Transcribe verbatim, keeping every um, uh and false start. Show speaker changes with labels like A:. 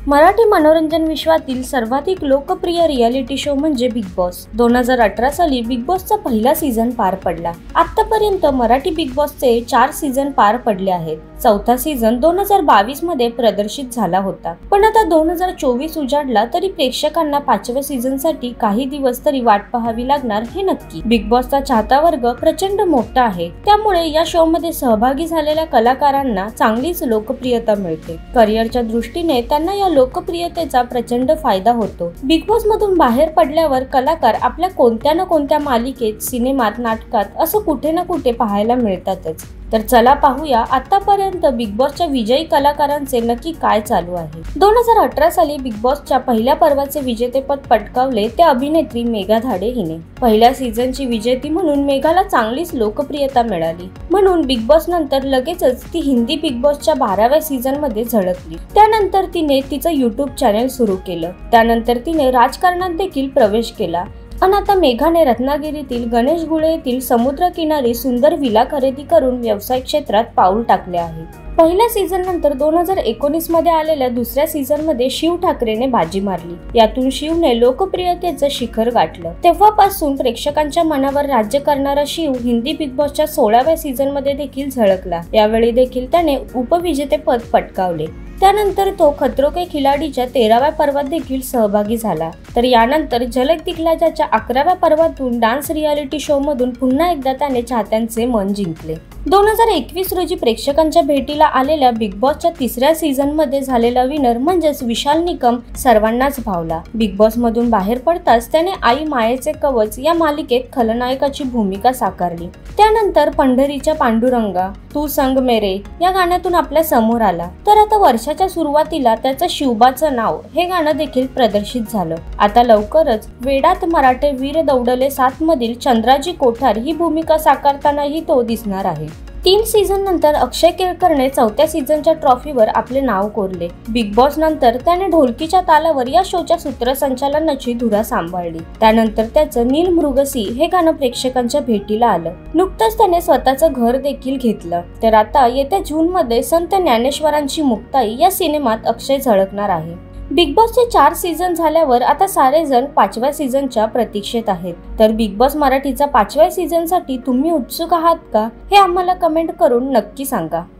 A: मराठी मनोरंजन विश्वातील सर्वाधिक लोकप्रिय रियालिटी शो म्हणजे बिग बॉस। दोन हजार अठरा साली बिग बॉसचा पहिला सीझन पार पडला। आतापर्यंत मराठी बिग बॉसचे चार सीझन पार पडले आहेत। चौथा सीझन दोन हजार बावीस मध्ये प्रदर्शित झाला होता, पण आता दोन हजार चोवीस उजाडला तरी प्रेक्षकांना पाचव्या सीझन साठी काही दिवस तरी वाट पाहावी लागणार हे नक्की। बिग बॉसचा चाहता वर्ग प्रचंड मोठा आहे, त्यामुळे या शो मध्ये सहभागी झालेल्या कलाकारांना चांगलीच लोकप्रियता मिळते। करिअरच्या दृष्टीने त्यांना या लोकप्रियतेचा प्रचंड फायदा होतो। बिग बॉस मधून बाहेर पडल्यावर कलाकार आपल्या कोणत्या ना कोणत्या मालिकेत, सिनेमात, नाटकात असं कुठे ना कुठे पाहायला मिळतातच। तर चला पाहूया आतापर्यंत बिग बॉसच्या विजयी कलाकारांचे नक्की काय चालू आहे। दोन हजार अठरा साली बिग बॉसच्या पहिल्या पर्वाचे विजेतेपद पटकावले ते अभिनेत्री मेघा धाडे हिने। पहिल्या सीझनची विजेती म्हणून मेघाला चांगलीच लोकप्रियता मिळाली, म्हणून बिग बॉस नंतर लगेचच ती हिंदी बिग बॉसच्या बाराव्या सीझन मध्ये झळकली। त्यानंतर तिने तिचं युट्यूब चॅनेल सुरू केलं। त्यानंतर तिने राजकारणात देखील प्रवेश केला आणि आता मेघाने रत्नागिरीतील गणेश गुळे येथील समुद्र किनारी सुंदर विला खरेदी करून व्यवसाय क्षेत्रात पाऊल टाकले आहे। पहिल्या सीझन नंतर दोन हजार एकोणीस मध्ये आलेल्या दुसऱ्या सीझन मध्ये शिव ठाकरेने बाजी मारली। यातून शिवने लोकप्रियतेचं शिखर गाठलं। तेव्हापासून प्रेक्षकांच्या मनावर राज्य करणारा शिव हिंदी बिग बॉसच्या सोळाव्या सीझन मध्ये देखील झळकला। यावेळी देखील त्याने उपविजेतेपद पटकावले। त्यानंतर तो खतरों के खिलाडीच्या तेराव्या पर्वात देखील सहभागी झाला। तर यानंतर झलक दिखलाजाच्या अकराव्या पर्वातून डान्स रियालिटी शो मधून पुन्हा एकदा त्याने चाहत्यांचे मन जिंकले। दोन हजार एकवीस रोजी प्रेक्षकांच्या भेटीला आलेल्या बिग बॉसच्या तिसऱ्या सीझन मध्ये झालेला विनर म्हणजेच विशाल निकम सर्वांनाच भावला। बिग बॉस मधून बाहेर पडताच त्याने आई मायेचे कवच या मालिकेत खलनायकाची भूमिका साकारली। त्यानंतर पंढरीच्या पांडुरंगा, तू संग मेरे या गाण्यातून आपल्या समोर आला। तर आता वर्षाच्या सुरुवातीला त्याचं शिवबाचं नाव हे गाणं देखील प्रदर्शित झालं। आता लवकरच वेडात मराठे वीर दौडले सात मधील चंद्राजी कोठार ही भूमिका साकारतानाही तो दिसणार आहे। तीन सीझन नंतर अक्षय केळकरने चौथ्या सीझनच्या ट्रॉफीवर आपले नाव कोरले। बिग बॉस नंतर त्याने ढोलकीच्या तालावर या शोच्या सूत्रसंचालनाची धुरा सांभाळली। त्यानंतर त्याचं नील मृगसी हे गाणं प्रेक्षकांच्या भेटीला आलं। नुकतंच त्याने स्वतःचं घर देखील घेतलं। तर आता येत्या जून मध्ये संत ज्ञानेश्वरांची मुक्ताई या सिनेमात अक्षय झळकणार आहे। बिग बॉसचे चार सीझन झाल्यावर आता सारे जण पाचव्या सीझनच्या प्रतीक्षेत आहेत। तर बिग बॉस मराठीचा पाचव्या सीझनसाठी तुम्ही उत्सुक आहात का, हे आम्हाला कमेंट करून नक्की सांगा।